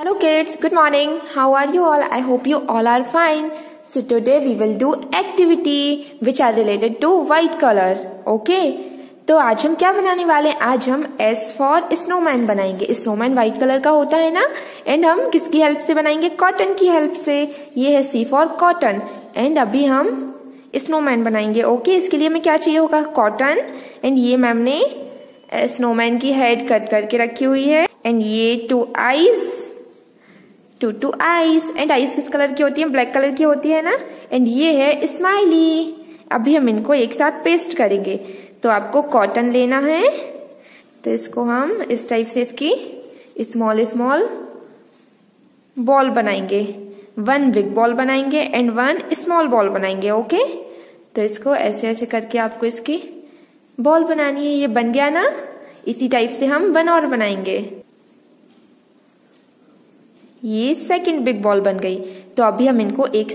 Hello kids, good morning. How are you all? I hope you all are fine. So today we will do activity which are related to white color. Okay? तो आज हम क्या बनाने वाले हैं? आज हम S for snowman बनाएंगे. snowman white कलर का होता है ना, एंड हम किसकी हेल्प से बनाएंगे? कॉटन की हेल्प से. ये है C for कॉटन. एंड अभी हम स्नोमैन बनाएंगे. ओके, इसके लिए हमें क्या चाहिए होगा? कॉटन. एंड ये मैम ने स्नोमैन की हेड कट करके रखी हुई है. एंड ये टू आईज. एंड आईज किस कलर की होती है? ब्लैक कलर की होती है ना. एंड ये है स्माइली. अभी हम इनको एक साथ पेस्ट करेंगे. तो आपको कॉटन लेना है, तो इसको हम इस टाइप से इसकी स्मॉल बॉल बनाएंगे. 1 बिग बॉल बनाएंगे एंड 1 स्मॉल बॉल बनाएंगे. ओके, तो इसको ऐसे ऐसे करके आपको इसकी बॉल बनानी है. ये बन गया ना. इसी टाइप से हम 1 और बनाएंगे. ये सेकंड बिग बॉल बन गई. तो अभी हम इनको एक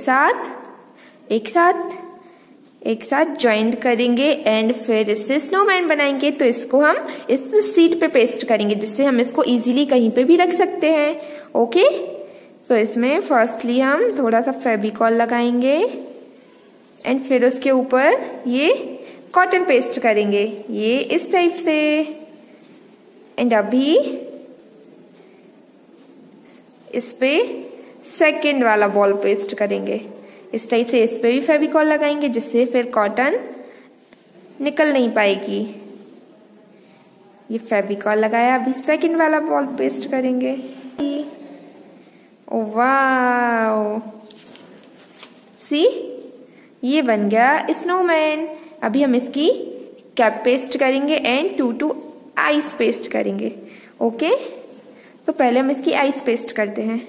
साथ ज्वाइंट करेंगे एंड फिर इससे स्नोमैन बनाएंगे. तो इसको हम इस सीट पे पेस्ट करेंगे, जिससे हम इसको इजीली कहीं पे भी रख सकते हैं. ओके, तो इसमें फर्स्टली हम थोड़ा सा फेविकॉल लगाएंगे एंड फिर उसके ऊपर ये कॉटन पेस्ट करेंगे, ये इस टाइप से. एंड अभी इस पे सेकेंड वाला बॉल पेस्ट करेंगे इस टाइप से. इस पे भी फेविकॉल लगाएंगे, जिससे फिर कॉटन निकल नहीं पाएगी. ये फेविकॉल लगाया. अभी सेकेंड वाला बॉल पेस्ट करेंगे. ओ वाओ, सी, ये बन गया स्नोमैन. अभी हम इसकी कैप पेस्ट करेंगे एंड टू आईज पेस्ट करेंगे. ओके, तो पहले हम इसकी आईज पेस्ट करते हैं.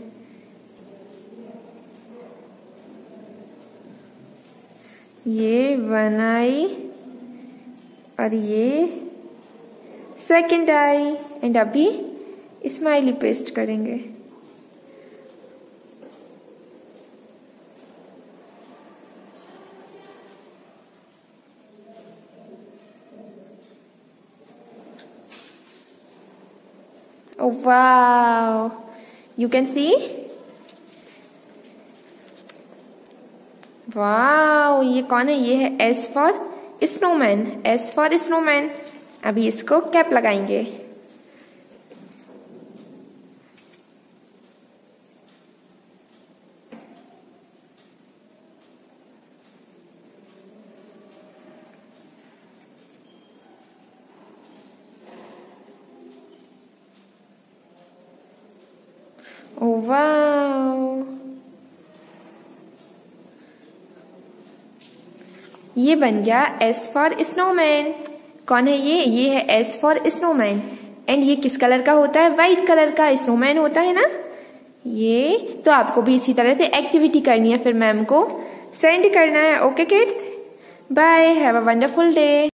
ये 1 आई और ये सेकंड आई. एंड अभी स्माइली पेस्ट करेंगे. Oh wow, you can see. Wow, ये कौन है? ये है S for snowman. S for snowman. अभी इसको कैप लगाएंगे. ओह वाओ, ये बन गया S for snowman. कौन है ये? ये है S for snowman. एंड ये किस कलर का होता है? व्हाइट कलर का स्नोमैन होता है ना ये. तो आपको भी इसी तरह से एक्टिविटी करनी है, फिर मैम को सेंड करना है. Okay kids, bye, have a wonderful day.